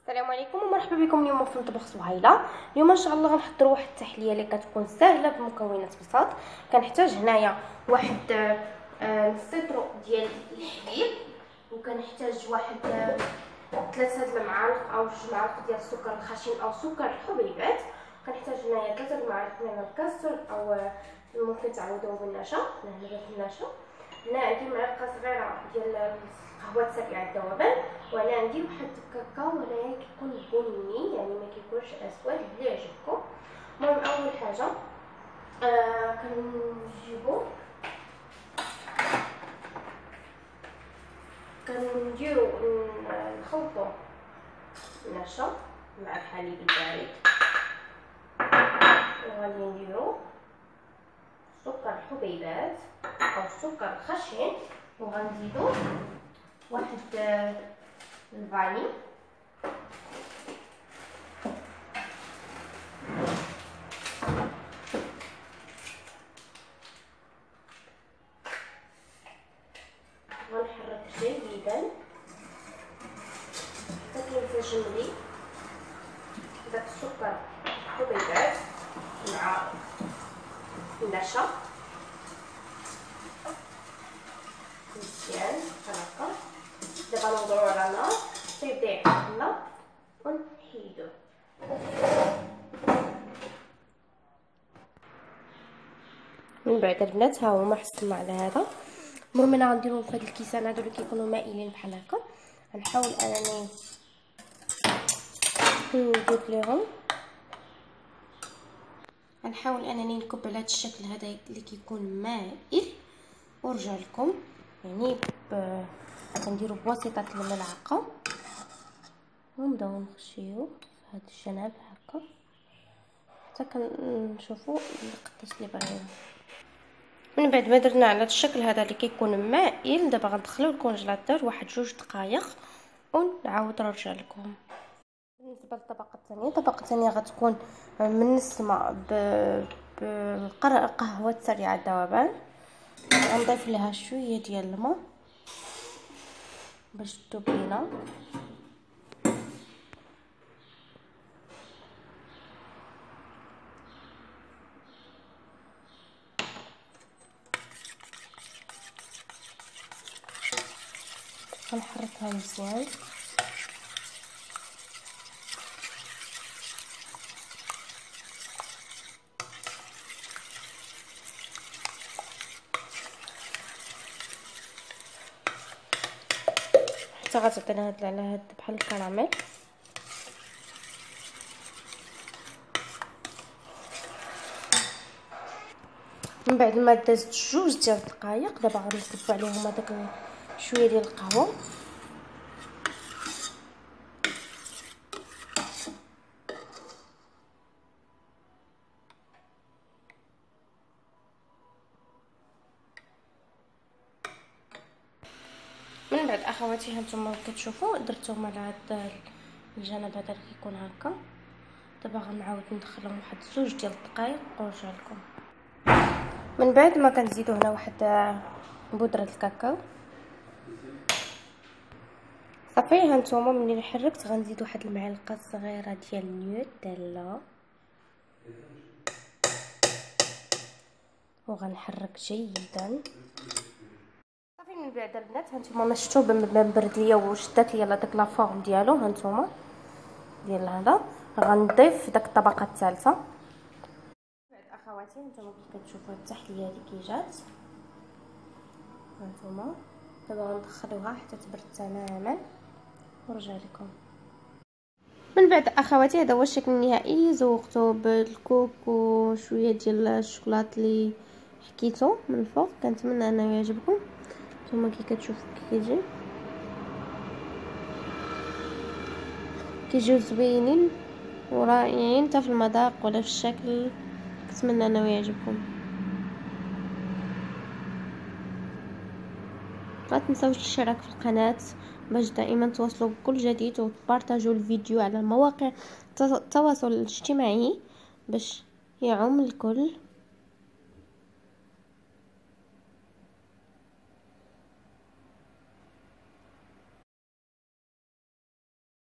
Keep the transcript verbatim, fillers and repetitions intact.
السلام عليكم ومرحبا بكم اليوم في مطبخ سهيله. اليوم ان شاء الله غنحضروا واحد التحليه اللي كتكون سهله بمكونات بساط. كنحتاج هنايا واحد آه نص لتر ديال الحليب، وكنحتاج واحد آه ثلاثه المعالق او جوج معالق ديال السكر الخشن او سكر الحبيبات. كنحتاج هنايا ثلاثه المعالق من الكاستر او آه ممكن تعوضوه بالنشا، هنا بالنشا. هنا عندي معلقه صغيره ديال قهوه سريعه الذوبان، وانا عندي واحد الكاكاو ولكن كيكون بني يعني ما كيكونش اسود اللي يعجبكم. المهم اول حاجه آه كنجيبو كنديرو نخلطو النشا مع الحليب البارد، وغادي نديرو سكر الحبيبات او السكر الخشن، وغنزيدو واحد الفاني، غنحرك جيدا حتى كينسجم لي داك السكر الحبيبات مع النشا مزيان بحال هكا. دابا نوضعو على النار حتى يبدا يحمر ونحيدوه. من بعد البنات ها هما حصلنا على هذا. المهم انا غنديرهم في هاد الكيسان هادو اللي كيكونوا مائلين بحال هكا. غنحاول انني نضيف ليهم، غنحاول انني نكب على هاد الشكل هذا اللي كيكون مائل، ورجع لكم يعني ب... كنديرو بواسطه الملعقه ونبداو نخشيو في هاد الجناب هكا حتى كنشوفوا قداش اللي باغيين. من بعد ما درنا على هاد الشكل هذا اللي كيكون مائل، دابا غندخلو الكونجيلاتور واحد جوج دقائق ونعاود نرجع لكم. بالنسبه للطبقه الثانيه، الطبقه الثانيه غتكون منسمه بالقهوه سريعه الذوبان. غنضيف لها شويه ديال الماء باش تذوب لينا. غنحركها مزيان حتى غتعطينا هاد على هاد بحال الكراميل. من بعد ما دازت جوج ديال الدقائق، دابا غنكب عليهم هذاك شويه ديال القهوه. من بعد اخواتي هانتوما كتشوفوا درتهم على هاد الجانب هذا اللي كيكون هكا. دابا غنعاود ندخلهم واحد زوج ديال الدقائق ونرجع لكم. من بعد ما كنزيدو هنا واحد بودره الكاكاو صافي. هانتوما ملي حركت غنزيد واحد المعلقه صغيره ديال النيوتيلا وغنحرك جيدا صافي. من بعد البنات هانتوما ما شفتوا بان برد ليا وشدات ليا داك لا فورم ديالو هانتوما ديال هذا. غنضيف داك الطبقه الثالثه. بعد اخواتي هانتوما كي كتشوفوا التحليه اللي كي جات هانتوما. دابا غندخلوها حتى تبرد تماما ونرجع لكم. من بعد اخواتي هذا هو الشكل النهائي. زوقته بالكوكو وشويه ديال الشوكولات اللي حكيتو من الفوق. كنتمنى انه يعجبكم. نتوما كي كتشوفوا كي كيجي كيجيو زوينين ورائعين حتى في المذاق ولا في الشكل. كنتمنى انه يعجبكم. لا تنسوش الاشتراك في القناه باش دائما توصلوا بكل جديد، وتبارطاجوا الفيديو على مواقع التواصل الاجتماعي باش يعم الكل.